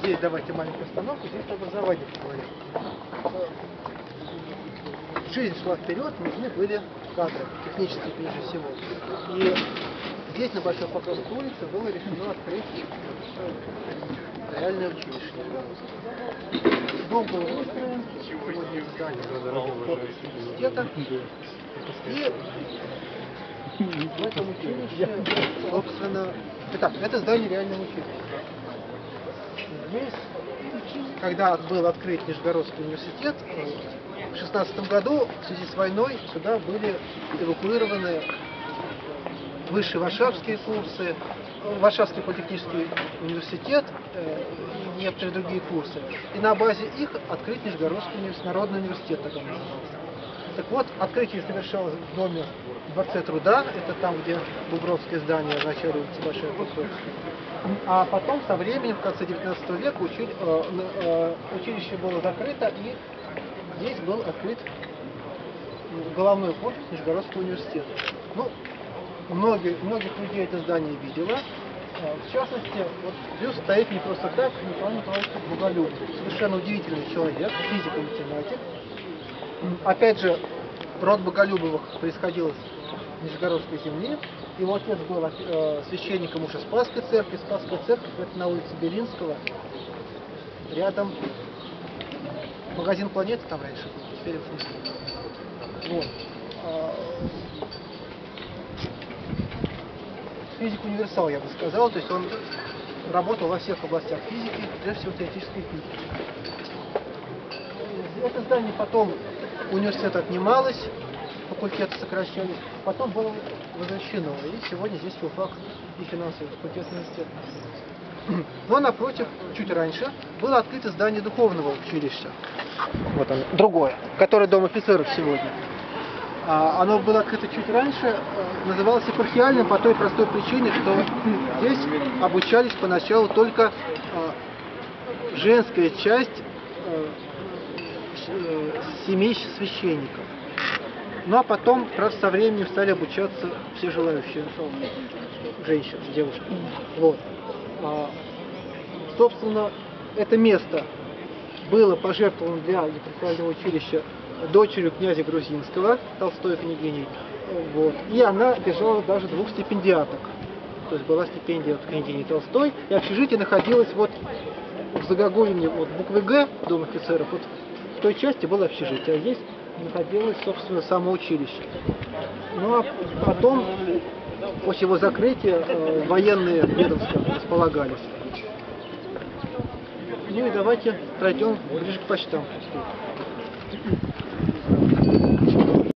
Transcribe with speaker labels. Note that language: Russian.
Speaker 1: здесь давайте маленькую остановку, здесь образование поговорим. Жизнь шла вперед, нужны были кадры, технические прежде всего. И здесь, на Большой Покровской улице, было решено открыть реальное училище. Дом был выстроен, сегодня здание университета. И в этом училище, собственно, итак, это здание реального училища. Здесь, когда был открыт Нижегородский университет, в 16 году в связи с войной сюда были эвакуированы высшие варшавские курсы, Варшавский политехнический университет и некоторые другие курсы. И на базе их открыть Нижегородский народный университет тогда назывался. Так вот, открытие совершалось в доме Дворце труда, это там, где Бубровское здание в начале улицы Большая Покровская. А потом, со временем, в конце 19 века, училище было закрыто, и здесь был открыт головной корпус Нижегородского университета. Ну, многих людей это здание видело. В частности, вот бюст стоит не просто так, Николай Николаевич Боголюбов. Совершенно удивительный человек, физик и математик. Опять же, род Боголюбовых происходил с Нижегородской земли. Его отец был священником уже Спасской церкви. Спасская церковь — это на улице Белинского. Рядом магазин «Планета» там раньше был, теперь его нет. Вот. Физик-универсал, я бы сказал, то есть он работал во всех областях физики, прежде всего теоретической физики. Это здание потом университет отнималось, факультеты сокращались, потом было возвращено, и сегодня здесь филфак и финансовый факультет университета. Но напротив, чуть раньше, было открыто здание духовного училища. Вот оно, другое, которое дом офицеров сегодня. Оно было открыто чуть раньше, называлось епархиальным по той простой причине, что здесь обучались поначалу только женская часть семей священников. Ну а потом, правда, со временем стали обучаться все желающие женщины, девушки. Вот. Собственно, это место было пожертвовано для епархиального училища дочерью князя Грузинского, Толстой княгиней. Вот. И она держала даже 2 стипендиаток. То есть была стипендия от княгини Толстой, и общежитие находилось вот в Загогулине, вот буквы Г, дом офицеров, вот в той части было общежитие, а здесь находилось, собственно, само училище. Ну а потом, после его закрытия, военные ведомства располагались. Ну и давайте пройдем ближе к почтам.